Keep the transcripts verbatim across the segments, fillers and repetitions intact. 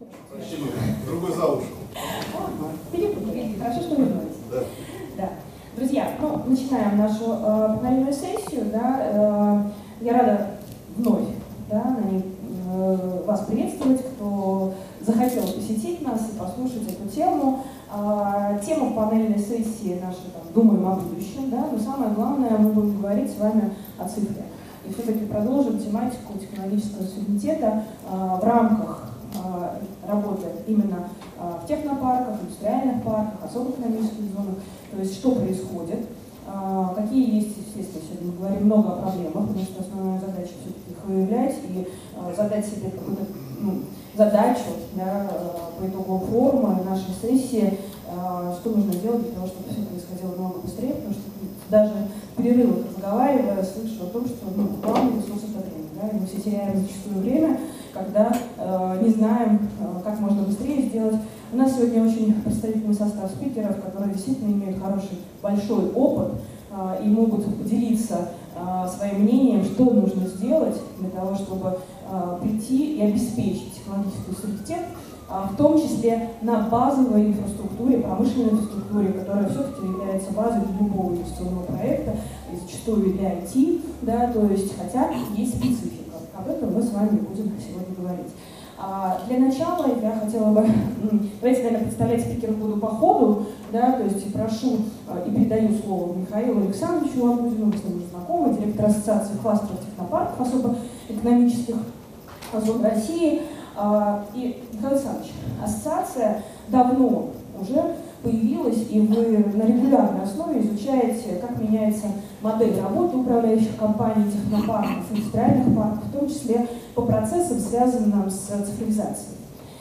Спасибо. Другой за уши. Перепутали. Хорошо, что вернулись. Да. Да. Друзья, ну, начинаем нашу э, панельную сессию. Да, э, я рада вновь да, на ней, э, вас приветствовать, кто захотел посетить нас и послушать эту тему. Э, тема панельной сессии наша, там, думаем о будущем, да, но самое главное, мы будем говорить с вами о цифре. И все-таки продолжим тематику технологического суверенитета э, в рамках работы именно в технопарках, индустриальных парках, особых экономических зонах, то есть что происходит, какие есть, естественно, сегодня мы говорим много о проблемах, потому что основная задача все-таки их выявлять и задать себе какую-то ну, задачу да, по итогу форума нашей сессии, что нужно делать для того, чтобы все происходило намного быстрее, потому что даже в перерывах разговаривая, слышу о том, что ну, главный ресурс это время, да, и мы все теряем зачастую время, когда э, не знаем, э, как можно быстрее сделать. У нас сегодня очень представительный состав спикеров, которые действительно имеют хороший, большой опыт э, и могут поделиться э, своим мнением, что нужно сделать для того, чтобы э, прийти и обеспечить технологический суверенитет, э, в том числе на базовой инфраструктуре, промышленной инфраструктуре, которая все-таки является базой для любого инвестиционного проекта, и зачастую для ай ти, да, то есть, хотя есть специфика. Об этом мы с вами будем сегодня говорить. А для начала я хотела бы, давайте, наверное, представлять спикеров буду по ходу, да, то есть прошу и передаю слово Михаилу Александровичу Лабузину, вы с ним уже знакомы, директор Ассоциации кластеров технопарков особо экономических зон России. И, Михаил Александрович, ассоциация давно уже появилась, и вы на регулярной основе изучаете, как меняется модель работы управляющих компаний, технопарков, индустриальных парков, в том числе по процессам, связанным с цифровизацией.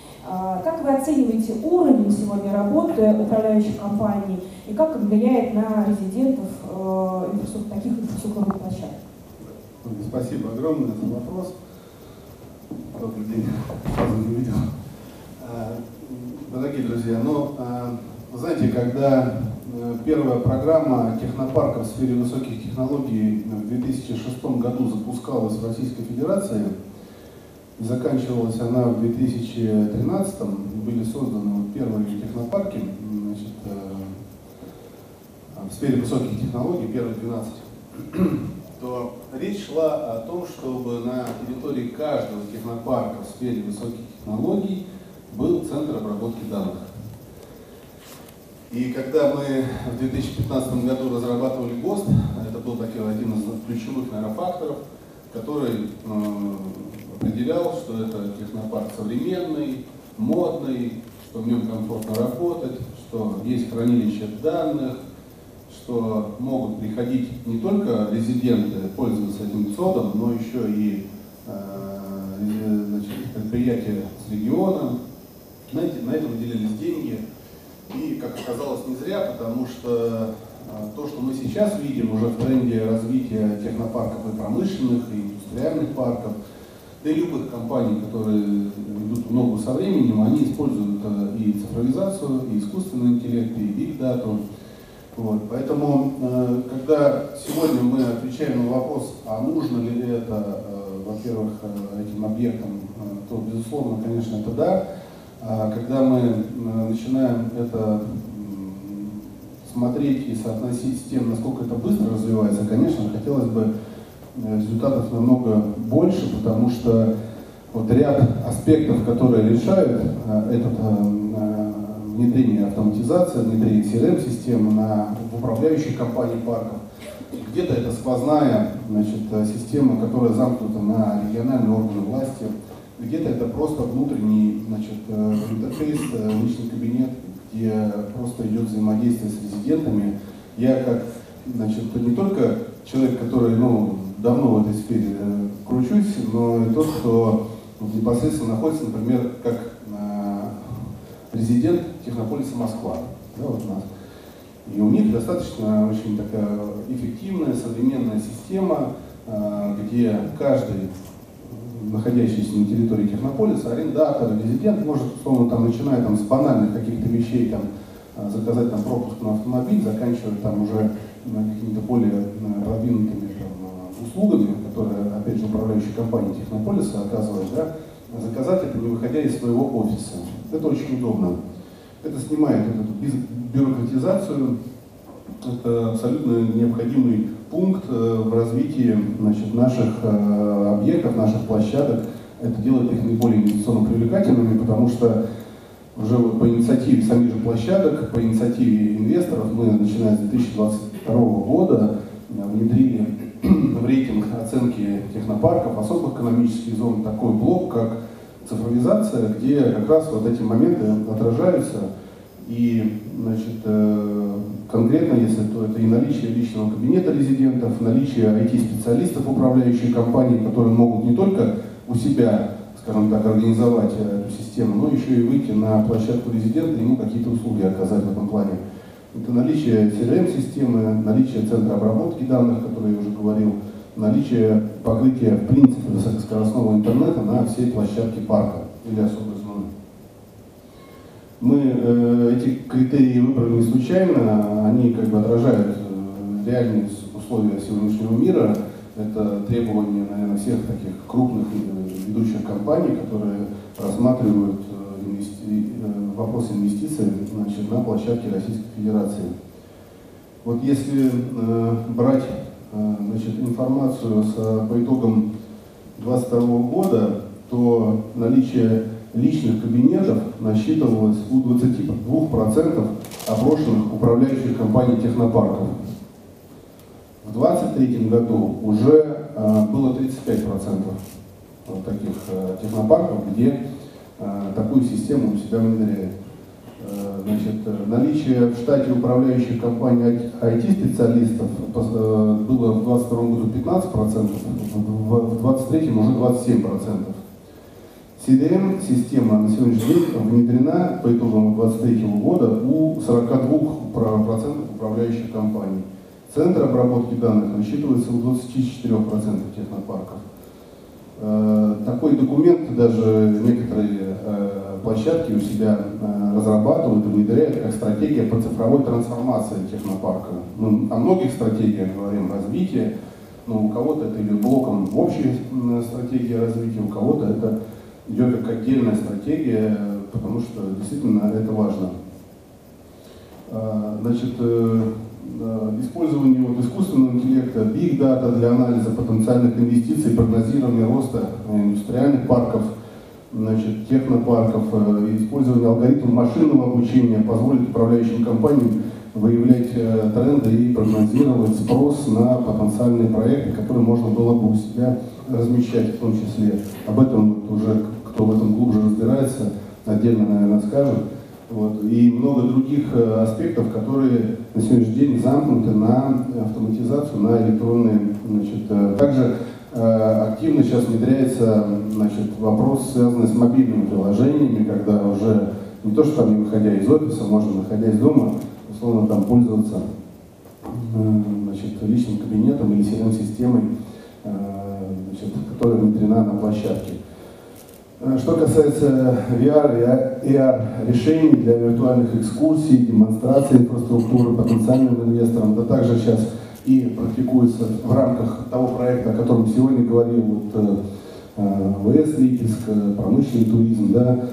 Как вы оцениваете уровень сегодня работы управляющих компаний и как он влияет на резидентов таких инфраструктурных площадок? Спасибо огромное за вопрос. Добрый день, сразу не видел. Дорогие друзья, ну, вы знаете, когда первая программа технопарков в сфере высоких технологий в две тысячи шестом году запускалась в Российской Федерации, заканчивалась она в две тысячи тринадцатом, были созданы первые технопарки, значит, в сфере высоких технологий, первые двенадцать, то речь шла о том, чтобы на территории каждого технопарка в сфере высоких технологий был центр обработки данных. И когда мы в две тысячи пятнадцатом году разрабатывали ГОСТ, это был такой один из ключевых, наверное, факторов, который э, определял, что это технопарк современный, модный, что в нем комфортно работать, что есть хранилище данных, что могут приходить не только резиденты пользоваться этим ЦОДом, но еще и э, значит, предприятия с региона. Знаете, на это выделялись деньги. И, как оказалось, не зря, потому что а, то, что мы сейчас видим уже в тренде развития технопарков и промышленных, и индустриальных парков, да и любых компаний, которые идут в ногу со временем, они используют а, и цифровизацию, и искусственный интеллект, и биг-дату. Вот. Поэтому, а, когда сегодня мы отвечаем на вопрос, а нужно ли это, а, во-первых, а, этим объектам, а, то, безусловно, конечно, это да. Когда мы начинаем это смотреть и соотносить с тем, насколько это быстро развивается, конечно, хотелось бы результатов намного больше, потому что вот ряд аспектов, которые решают это внедрение автоматизации, внедрение си эр эм-системы на в управляющих компаниях парков, где-то это сквозная, значит, система, которая замкнута на региональные органы власти, где-то это просто внутренний, значит, интерфейс, личный кабинет, где просто идет взаимодействие с резидентами. Я как, значит, не только человек, который ну, давно в этой сфере кручусь, но и тот, кто непосредственно находится, например, как э, резидент Технополиса Москва. Да, вот у нас. И у них достаточно очень такая эффективная, современная система, э, где каждый находящийся на территории технополиса, арендатор, резидент может, условно, там, начиная там, с банальных каких-то вещей, там, заказать там, пропуск на автомобиль, заканчивая там, уже какими-то более продвинутыми там, услугами, которые, опять же, управляющая компания технополиса оказывает, да, заказать это, не выходя из своего офиса. Это очень удобно. Это снимает вот эту бюрократизацию. Это абсолютно необходимый пункт в развитии, значит, наших объектов, наших площадок. Это делает их наиболее инвестиционно привлекательными, потому что уже вот по инициативе самих же площадок, по инициативе инвесторов мы, начиная с две тысячи двадцать второго года, внедрили в рейтинг оценки технопарков особых экономических зон такой блок, как цифровизация, где как раз вот эти моменты отражаются. И, значит, конкретно, если то это и наличие личного кабинета резидентов, наличие ай ти-специалистов, управляющих компаний, которые могут не только у себя, скажем так, организовать эту систему, но еще и выйти на площадку резидента и ему какие-то услуги оказать в этом плане. Это наличие си эр эм-системы, наличие центра обработки данных, который я уже говорил, наличие покрытия, в принципе, высокоскоростного интернета на всей площадке парка или особой зоны. Мы э, эти критерии выбрали не случайно, они как бы отражают э, реальные условия сегодняшнего мира. Это требования, наверное, всех таких крупных э, ведущих компаний, которые рассматривают э, инвести... э, вопрос инвестиций, значит, на площадке Российской Федерации. Вот если э, брать э, значит, информацию с, по итогам две тысячи двадцать второго года, то наличие личных кабинетов насчитывалось у двадцати двух процентов опрошенных управляющих компаний технопарков. В две тысячи двадцать третьем году уже э, было тридцать пять процентов вот таких э, технопарков, где э, такую систему у себя внедряют. Э, значит, наличие в штате управляющих компаний ай ти-специалистов э, было в двадцать втором году пятнадцать процентов, в двадцать третьем уже двадцать семь процентов. си ди эм-система на сегодняшний день внедрена по итогам две тысячи двадцать третьего года у сорока двух процентов управляющих компаний. Центр обработки данных насчитывается у двадцати четырёх процентов технопарков. Э, такой документ даже некоторые э, площадки у себя э, разрабатывают и внедряют как стратегия по цифровой трансформации технопарка. Мы о многих стратегиях говорим развития, но у кого-то это или блоком общая стратегия развития, у кого-то это идет как отдельная стратегия, потому что действительно это важно. Э, значит, э, использование вот искусственного интеллекта, big data для анализа потенциальных инвестиций, прогнозирования роста индустриальных парков, значит, технопарков, использование алгоритмов машинного обучения позволит управляющим компаниям выявлять тренды и прогнозировать спрос на потенциальные проекты, которые можно было бы у себя размещать в том числе. Об этом вот уже кто в этом глубже разбирается, отдельно, наверное, скажет. Вот. И много других э, аспектов, которые на сегодняшний день замкнуты на автоматизацию, на электронные. Значит, э, также э, активно сейчас внедряется, значит, вопрос, связанный с мобильными приложениями, когда уже не то, что там не выходя из офиса, можно, находясь из дома, условно там пользоваться э, значит, личным кабинетом или си эр эм-системой, э, значит, которая внедрена на площадке. Что касается ви ар и эй ар решений для виртуальных экскурсий, демонстрации инфраструктуры потенциальным инвесторам, да также сейчас и практикуется в рамках того проекта, о котором сегодня говорил вот, э, ВС Липецк, промышленный туризм, да, э,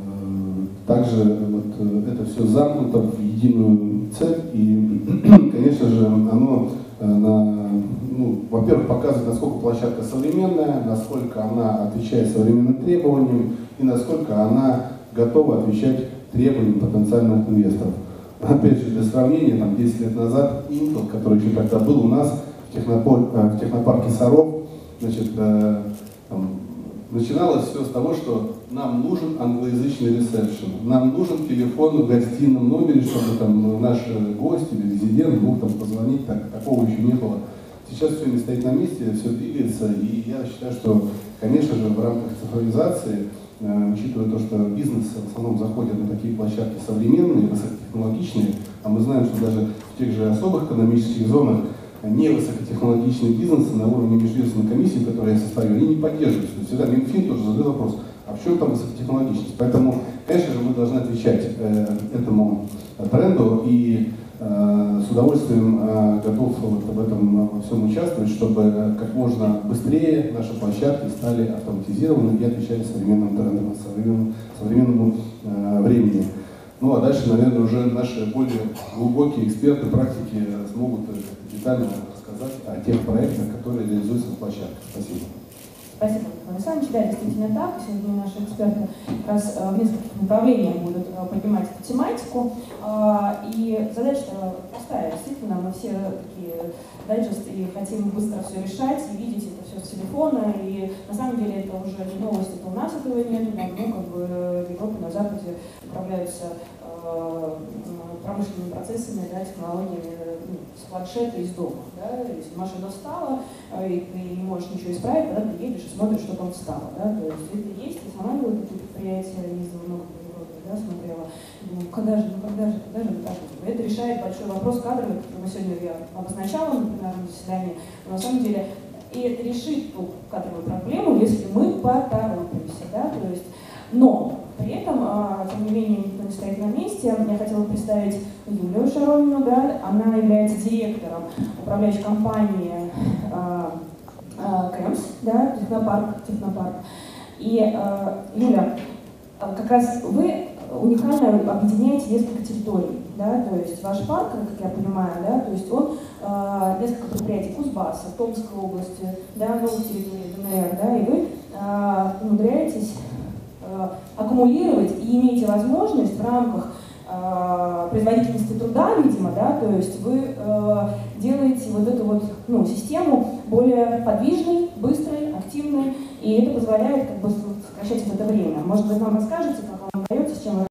также вот, это все замкнуто в единую цепь, и, конечно же, оно э, на Ну, во-первых, показывает, насколько площадка современная, насколько она отвечает современным требованиям и насколько она готова отвечать требованиям потенциальных инвесторов. Опять же, для сравнения, там, десять лет назад Intel, который еще тогда был у нас в, технопар... в технопарке Саров, значит, э, там, начиналось все с того, что нам нужен англоязычный ресепшн, нам нужен телефон в гостином номере, чтобы там, наш гость или резидент мог там, позвонить, так, такого еще не было. Сейчас все не стоит на месте, все двигается, и я считаю, что, конечно же, в рамках цифровизации, э, учитывая то, что бизнес в основном заходит на такие площадки современные, высокотехнологичные, а мы знаем, что даже в тех же особых экономических зонах невысокотехнологичные бизнесы на уровне межведомственной комиссии, которую я составил, они не поддерживаются. То есть всегда Минфин тоже задает вопрос, а в чем там высокотехнологичность? Поэтому, конечно же, мы должны отвечать э, этому тренду и с удовольствием удовольствием э, готов вот в этом во всем участвовать, чтобы как можно быстрее наши площадки стали автоматизированы и отвечали современным трендам, современному, современному э, времени. Ну а дальше, наверное, уже наши более глубокие эксперты практики смогут детально рассказать о тех проектах, которые реализуются на площадках. Спасибо. Спасибо, Александр Александрович. Да, действительно так. Сегодня наши эксперты как раз в нескольких направлениях будут поднимать эту тематику. И задача простая. Действительно, мы все такие дайджесты и хотим быстро все решать, и видеть это все с телефона. И на самом деле это уже не новость, это у нас этого нет. Да, ну, как бы в Европе, на Западе управляются промышленными процессами, да, технологиями, ну, с планшета из дома. Да? Если машина встала, и ты не можешь ничего исправить, тогда ты едешь и смотришь, что там встало. Да? То есть это есть, я сама делаю такие предприятия, ездила много по Европе, да, смотрела. Думаю, когда же, ну когда же, когда же мы так будем? Это решает большой вопрос кадровый, который мы сегодня я обозначала на пленарном заседании. Но на самом деле и это решит ту кадровую проблему, если мы поторопимся. Да? То есть, но при этом, тем не менее, никто не стоит на месте. Я хотела представить Юлию Шаронину, да, она является директором управляющей компании КЭМС, да, технопарк, технопарк. И, Юля, как раз вы уникально объединяете несколько территорий, да, то есть ваш парк, как я понимаю, да, то есть он несколько предприятий Кузбасса, Томской области, да, новых территорий ДНР, да, и вы умудряетесь аккумулировать и имеете возможность в рамках э, производительности труда, видимо, да, то есть вы э, делаете вот эту вот, ну, систему более подвижной, быстрой, активной, и это позволяет как бы сокращать это время. Может быть, нам расскажете, как вам удается, с чем вы